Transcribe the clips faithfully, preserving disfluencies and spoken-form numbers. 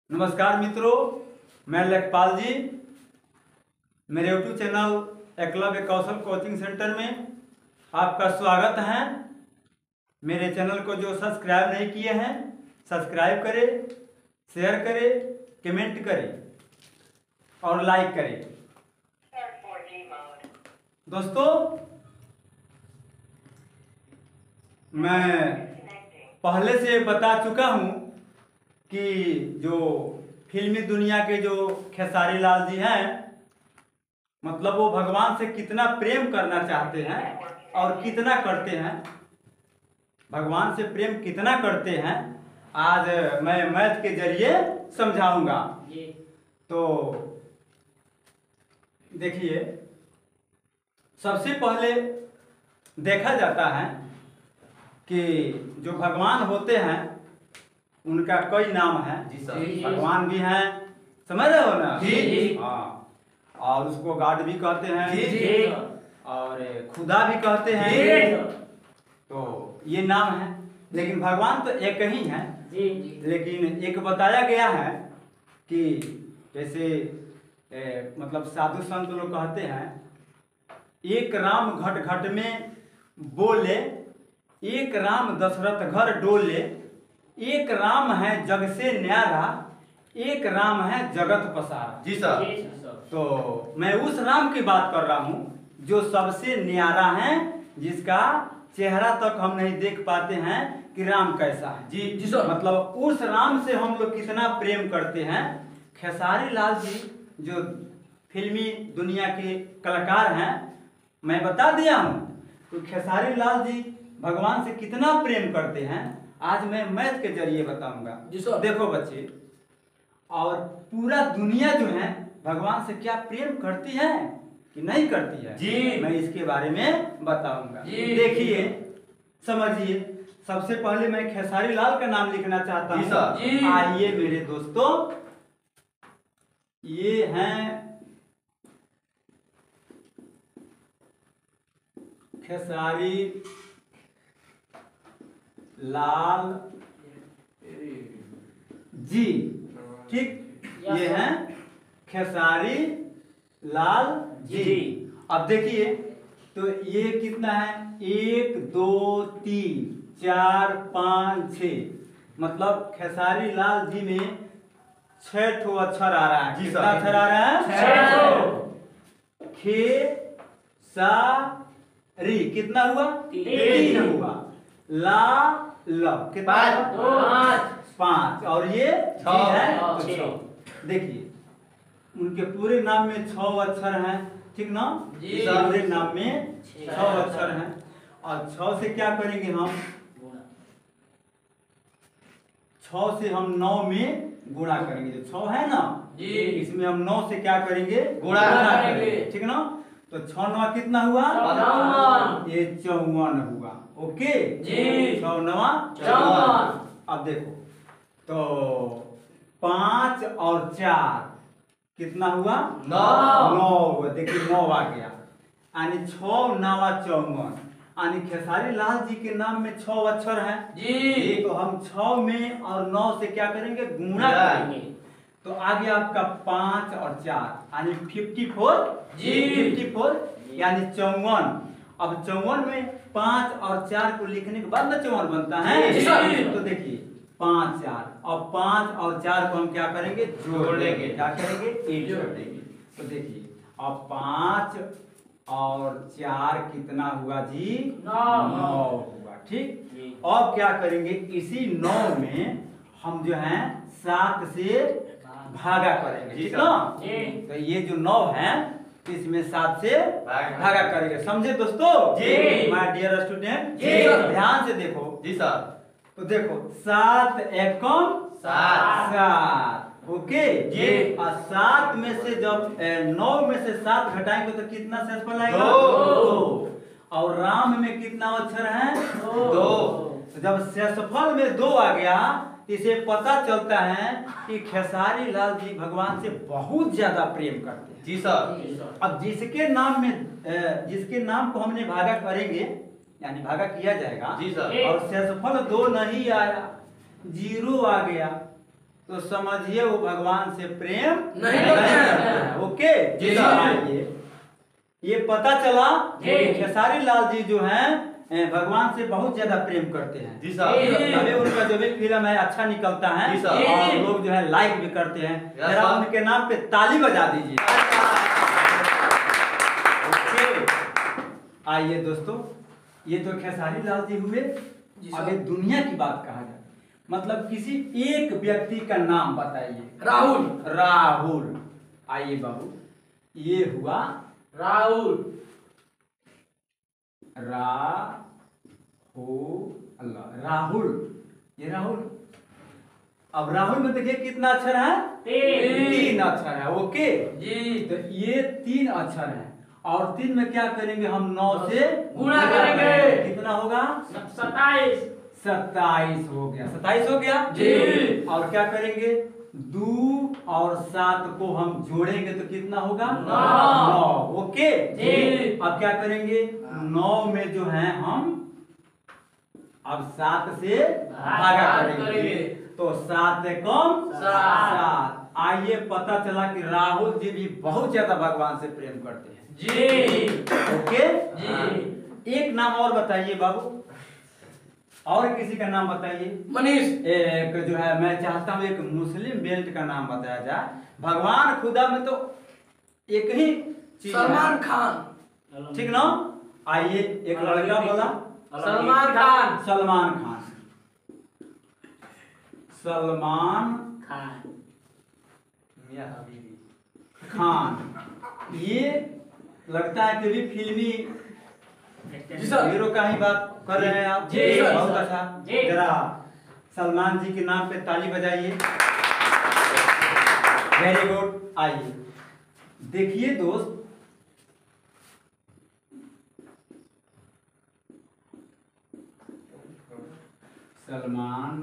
नमस्कार मित्रों, मैं लेखपाल जी मेरे YouTube channel Eklavya Kaushal coaching centre में आपका स्वागत है। मेरे चैनल को जो सब्सक्राइब नहीं किए हैं सब्सक्राइब करें, शेयर करें, कमेंट करें और लाइक करें। दोस्तों, मैं पहले से बता चुका हूँ कि जो फिल्मी दुनिया के जो खेसारी लाल जी हैं, मतलब वो भगवान से कितना प्रेम करना चाहते हैं और कितना करते हैं, भगवान से प्रेम कितना करते हैं, आज मैं मैथ के जरिए समझाऊंगा। तो देखिए, सबसे पहले देखा जाता है कि जो भगवान होते हैं उनका कई नाम है। जी सर। भगवान भी हैं, समझ रहे हो ना? जी। हाँ, और उसको गॉड भी कहते हैं। जी। और खुदा भी कहते हैं। जी। तो ये नाम है, लेकिन भगवान तो एक ही है। जी। लेकिन एक बताया गया है कि जैसे ए, मतलब साधु संत लोग कहते हैं, एक राम घट घट में बोले, एक राम दशरथ घर डोले, एक राम है जग से न्यारा, एक राम है जगत पसारा। जी सर। तो मैं उस राम की बात कर रहा हूँ जो सबसे न्यारा है, जिसका चेहरा तक हम नहीं देख पाते हैं कि राम कैसा है। जी जी सर। मतलब उस राम से हम लोग कितना प्रेम करते हैं। खेसारी लाल जी जो फिल्मी दुनिया के कलाकार हैं, मैं बता दिया हूँ तो खेसारी लाल जी भगवान से कितना प्रेम करते हैं आज मैं मैथ के जरिए बताऊंगा। जी सर। देखो बच्चे, और पूरा दुनिया जो है भगवान से क्या प्रेम करती है कि नहीं करती है, जी मैं इसके बारे में बताऊंगा। देखिए, समझिए, सबसे पहले मैं खेसारी लाल का नाम लिखना चाहता हूँ। आइए मेरे दोस्तों, ये हैं खेसारी लाल जी, ठीक, ये हैं खेसारी लाल जी। अब देखिए, तो ये कितना है, एक दो तीन चार पाँच छ, मतलब खेसारी लाल जी में छह ठो अक्षर आ रहा है। कितना अक्षर आ रहा है? खे सा री कितना हुआ? तीन हुआ। ला ल कितना? पाँच। पाँच और ये छह है तो छह। देखिए, उनके पूरे नाम में छह अक्षर हैं, ठीक ना? जी। पूरे नाम में छह अक्षर हैं और छह से क्या करेंगे हम? छह से हम नौ में गुणा करेंगे। जो छह है ना जी, इसमें हम नौ से क्या करेंगे? गुणा करेंगे, ठीक ना? तो छह नौ कितना हुआ? चौवन। ये चौवन हुआ। ओके जी, छह नौ चौवन। अब देखो, तो पाँच और चार कितना हुआ? नौ। नौ हुआ। देखिए, नौ आ गया, यानी छह नवा चौवन। यानी खेसारी लाल जी के नाम में छह अक्षर हैं जी, तो हम छह में और नौ से क्या करेंगे? गुणा करेंगे। तो आ गया आपका पाँच और चार, यानी फिफ्टी फोर जी, फिफ्टी फोर यानी चौवन। अब चौवन में पाँच और चार को लिखने के बाद ना चौवन बनता है जी। तो देखिए, पाँच चार और पाँच और चार को हम क्या करेंगे? जोड़ लेंगे। क्या करेंगे? एक जोड़ देंगे। तो देखिए, अब पाँच और चार कितना हुआ जी? नौ। नौ हुआ, ठीक। अब क्या करेंगे? इसी नौ में हम जो है सात से भागा करेंगे, ठीक ना? तो ये जो नौ है इसमें सात से भागा करेंगे। समझे दोस्तों? जी। माय डियर स्टूडेंट, ध्यान से देखो। जी सर। तो देखो, सात एकम सात, सात, ओके जी। और सात में से जब नौ में से सात घटाएंगे तो कितना शेषफल आएगा? दो। और राम में कितना अक्षर है? दो। तो जब शेषफल में दो आ गया, इसे पता चलता है कि खेसारी लाल जी भगवान से बहुत ज्यादा प्रेम करते हैं। जी सर। अब जिसके नाम में जिसके नाम को हमने भागा करेंगे, यानी भागा किया जाएगा जी सर, और शेषफल दो नहीं आया, जीरो आ गया, तो समझिए वो भगवान से प्रेम नहीं करते हैं। ओके जी ये ये पता चला कि खेसारी लाल जी जो हैं भगवान से बहुत ज्यादा प्रेम करते हैं। जी साहब। तभी उनका जो भी फिल्म है अच्छा निकलता है जी साहब। और लोग जो है लाइक भी करते हैं। जरा उनके नाम पे ताली बजा दीजिए। आइए दोस्तों, ये तो खेसारी लाल जी हुए। अभी दुनिया की बात कहा जाए, मतलब किसी एक व्यक्ति का नाम बताइए। राहुल। राहुल। आइए बाबू, ये हुआ राहुल। राहुल। राहुल, ये राहुल। अब राहुल में देखिए कितना अक्षर है? तीन। तीन अक्षर है। ओके जी। तो ये तीन अक्षर है और तीन में क्या करेंगे हम? नौ से गुणा करेंगे। कितना होगा? सत्ताईस। सत्ताईस हो गया। सत्ताईस हो गया जी। और क्या करेंगे? दो और सात को हम जोड़ेंगे तो कितना होगा? नौ। नौ। ओके जी। अब क्या करेंगे? नौ में जो है हम अब सात से भागा करेंगे तो सात कम सात। आइए पता चला कि राहुल जी भी बहुत ज्यादा भगवान से प्रेम करते हैं। जी। ओके जी। एक नाम और बताइए बाबू, और किसी का नाम बताइए। मनीष। एक जो है मैं चाहता हूँ एक मुस्लिम बेल्ट का नाम बताया जाए। भगवान खुदा में तो एक ही चीज है। सलमान खान। ठीक ना? आइए एक लड़का बोला सलमान खान। सलमान खान। सलमान खान। खान। ये लगता है कि भी फिल्मी जी सर। हीरो का ही बात कर रहे हैं आप। जी सर। बहुत अच्छा। जी। जरा सलमान जी के नाम पे ताली बजाइए। Very good. आइए देखिए दोस्त, सलमान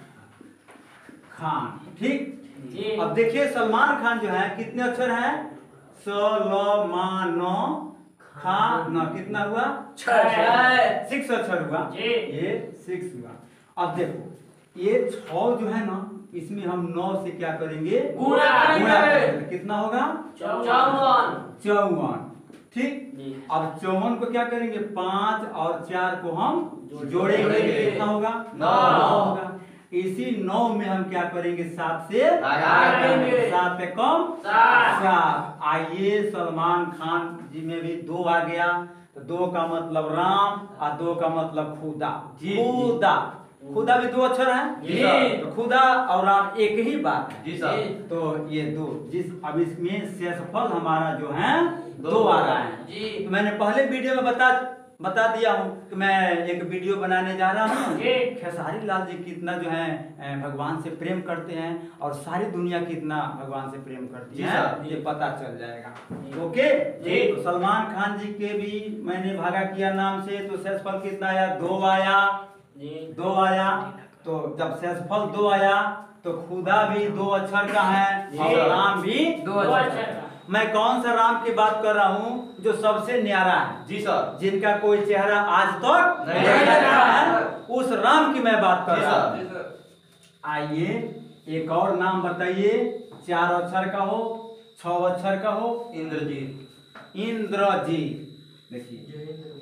खान। ठीक। जी। अब देखिए सलमान खान जो है कितने अक्षर हैं? सलमान खान कितना हुआ? छह। सिक्स अक्षर हुआ। जी। ये सिक्स हुआ। अब देखो ये छह जो है ना, इसमें हम नौ से क्या करेंगे? गुणा करेंगे। कितना होगा? चौवन। चौवन। ठीक। अब चौवन को क्या करेंगे? पांच और चार को हम जोड़ेंगे। कितना होगा? नौ। होगा। इसी नौ में हम क्या करेंगे? सात से भागेंगे। सात पे कम सात। सात। आइए सलमान खान जी में भी दो आ गया तो दो का मतलब राम और दो का मतलब खुदा। खुदा खुदा भी दो अक्षर है तो खुदा और राम एक ही बात है। जी सर। तो ये दो जिस अब इसमें शेषफल हमारा जो है दो आ रहा है। जी। तो मैंने पहले वीडियो में बता बता दिया हूँ कि मैं एक वीडियो बनाने जा रहा हूँ। खेसारी लाल जी कितना जो है भगवान से प्रेम करते हैं और सारी दुनिया कितना भगवान से प्रेम करती है, ये पता चल जाएगा। ओके जी। तो सलमान खान जी के भी मैंने भागा किया नाम से तो शेषफल कितना आया? दो आया। दो आया। तो जब शेषफल दो आया तो खुदा भी दो अक्षर का है और राम भी दो अक्षर का। मैं कौन सा राम की बात कर रहा हूँ? जो सबसे न्यारा है। जी सर। जिनका कोई चेहरा आज तक नहीं देखा है, उस राम की मैं बात कर रहा हूँ। आइए एक और नाम बताइए, चार अक्षर का हो, छह अक्षर का हो। इंद्रजीत। इंद्रजीत देखिए,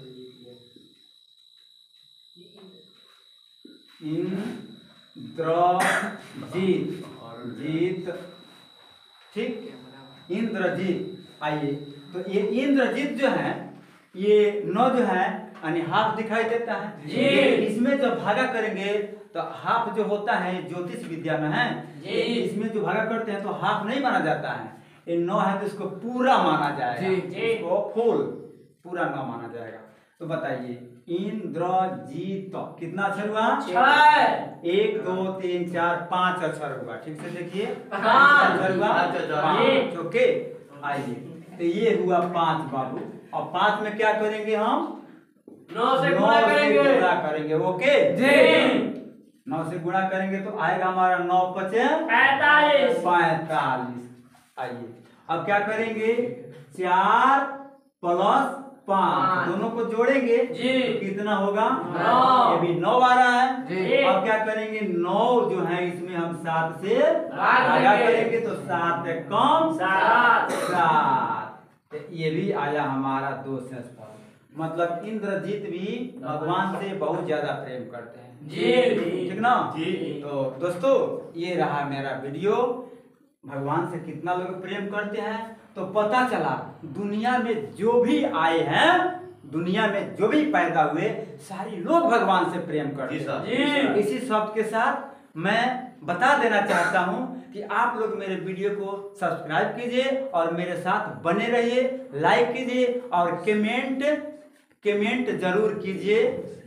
इंद्रजीत जीत। ठीक, इंद्रजीत। आइए तो ये इंद्रजीत जो है ये नौ जो है यानी हाफ दिखाई देता है जी। इसमें जब भागा करेंगे तो हाफ जो होता है ज्योतिष विद्या में है जी। इसमें जो भागा करते हैं तो हाफ नहीं माना जाता है। ये नौ है तो इसको पूरा माना जाएगा जी। इसको फुल पूरा नौ माना जाएगा। तो बताइए इंद्रजीत कितना अक्षर हुआ? छह। एक दो तीन चार पांच अक्षर हुआ। ठीक से देखिए अक्षर हुआ पांच। ओके आइए तो ये हुआ पांच बाबू। और पांच में क्या करेंगे हम? नौ से गुणा करेंगे। गुणा करेंगे। ओके जी। नौ से गुणा करेंगे तो आएगा हमारा नौ पचे पैतालीस। पैतालीस। आइए अब क्या करेंगे? चार प्लस पाँच, दोनों को जोड़ेंगे जी। तो कितना होगा? नौ। ये भी नौ आ रहा है। जी। अब क्या करेंगे? नौ जो है इसमें हम सात से भाग भागा देंगे। करेंगे तो सात कम सात। सात, तो ये भी आया हमारा दो शेष फल। मतलब इंद्रजीत भी भगवान से बहुत ज्यादा प्रेम करते हैं। जी। ठीक ना? जी। तो दोस्तों ये रहा मेरा वीडियो। भगवान से कितना लोग प्रेम करते हैं तो पता चला दुनिया में जो भी आए हैं, दुनिया में जो भी पैदा हुए, सारे लोग भगवान से प्रेम करते जी हैं। सर। जी। इसी शब्द के साथ मैं बता देना चाहता हूं कि आप लोग मेरे वीडियो को सब्सक्राइब कीजिए और मेरे साथ बने रहिए, लाइक कीजिए और कमेंट कमेंट जरूर कीजिए।